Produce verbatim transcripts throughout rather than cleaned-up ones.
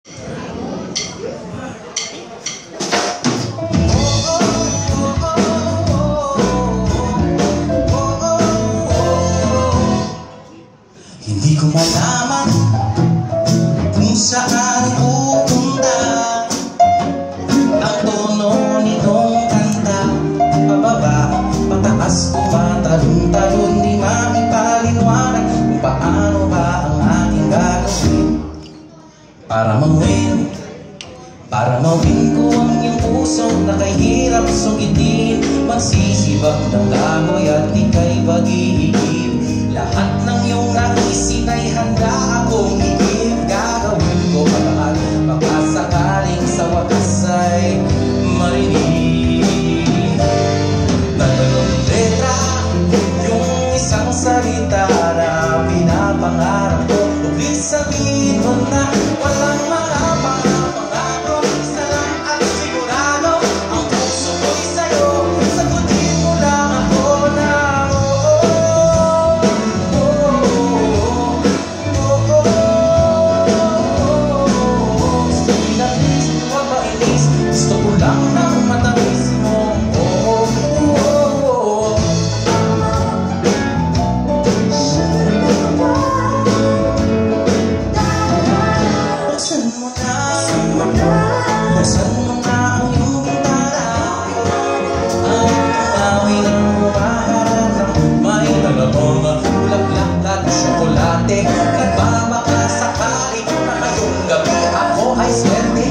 Hindi ko malaman kung saan pupunta ang tono nitong kanta. Pababa, pataas, tumatalon-talon, di maipaliwanag kung paano ba ang aking gagawin para mawin, para mawin ko ang iyong puso na kahirap sugitin. Magsisibak ng kahoy at ika'y maghihigib. Lahat ng iyong naisin ay handa akong higib. Gagawin ko ang lahat, baka sakaling sa wakas ay marinig. Tatlong letra, yung isang salita na pinapangarap ko. Huwag sabihin mo na walang mga pangapangako. Isa lang at sigurado, ang puso ko'y sa'yo. Sagutin mo lang ako na gusto ko lang ng matamis mo. Oh, oh, oh, oh. Buksan mo na, buksan mo na ang iyong bintana. Ang away ng humaharap ng may dalawang bulaklak at tsokolate. Nagbabaka sakali na ngayong gabi ako ay swerte.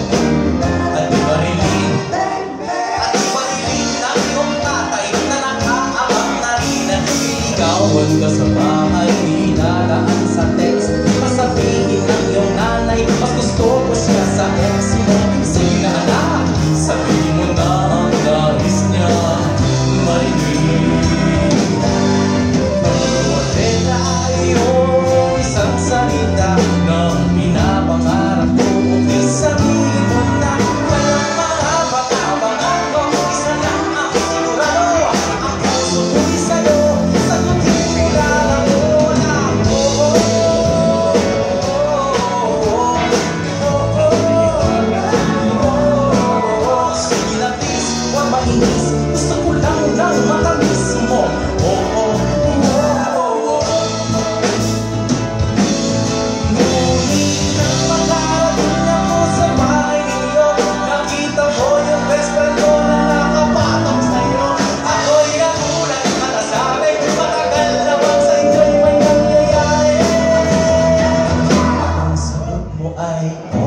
Huwag ka sa bahay, nilalaan sa text. Masabihin ng iyong nanay, mas gusto ko siya sa ex mo. Sige na anak, sabihin mo na ang nais niya marinig. Bawat letra ay iyong isang salita ng pinapangarap ko. Huwag sabihin mo na walang mga pag-abangan ko. Isa lang ang sigurado, ang puso ko'y sa'yo. Gusto ko lang ng matamis mo. Oh, oh, oh, oh, oh. Ngunit nang makarating ako sa bahay ninyo, nakita mo yung best friend ko na nakapatok sa'yo. Ako'y nagulat at nasabi, matagal naman sa inyo'y may nangyayari. Ang sagot mo ay